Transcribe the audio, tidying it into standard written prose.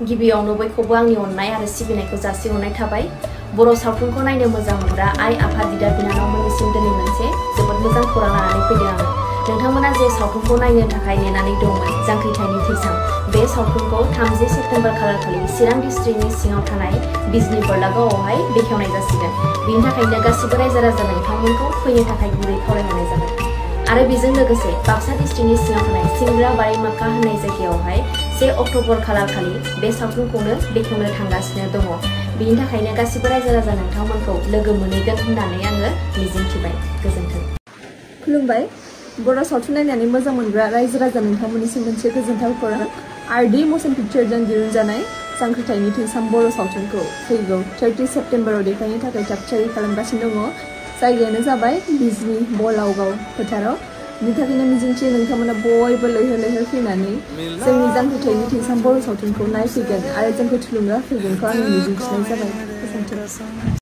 गिबियावनो बयखौबो आंनि अननाय आरो सिबिनायखौ जासिहरनाय थाबाय। बर' सावथुनखौ नायनो मोजां मोनग्रा आइ आफा बिदा बिनानावमोननिसिम दिनै मोनसे जोबोद मोजां खौरां लानानै फैदों आङो। नोंथांमोना जे सावथुनखौ नायनो थाखाय नेनानै दंमोन जांख्रिथायनि थैसाम, बे सावथुनखौ 30 सेप्तेम्बर खालारखालि चिरां डिस्ट्रिक्टनि सिङाव थानाय बिजनि बरलागावआवहाय बेखेवनाय जासिगोन। बेनि थाखायनो गासिबो रायजो राजा नोंथांमोनखौ फैनो थाखाय गुरै खावलायहरनाय जाबाय। आरो बेजों लोगोसे बाक्सा डिस्ट्रिक्टनि सिङाव थानाय सिंग्रा बारि माक्का होननाय जायगायावहाय 1 अक्ट'बर खालारखालि बे सावथुनखौनो बेखेवनो थांगासिनो दङ। बेनि थाखायनो गासिबो रायजो राजा नोंथांमोनखौ लोगो मोनहैगोन होननानै आङो मिजिंथिबाय। गोजोन्थों। खुलुमबाय। बर' सावथुन नायनानै मोजां मोनग्रा रायजो राजा नोंथांमोननिसिम मोनसे गोजोनथाव खौरां। आरडि मशन पिक्चरजों दिहुनजानाय जांख्रिथायनि थैसाम बर' सावथुनखौ फैगौ 30 सेप्तेम्बराव देखायनो थाखाय थाग-थियारि खालामगासिनो दङ। जायगायानो जाबाय बिजनि बलावगाव फोथाराव। बिनि थाखायनो मिजिंथियो नोंथांमोना बयबो लैहोर लैहोर फैनानै जोंनि जांख्रिथायनि थैसाम बर' सावथुनखौ नायफैगोन आरो जोंखौ थुलुंगा होफैगोनखौ आं मिजिंथिनाय जाबाय। गोजोन्थों।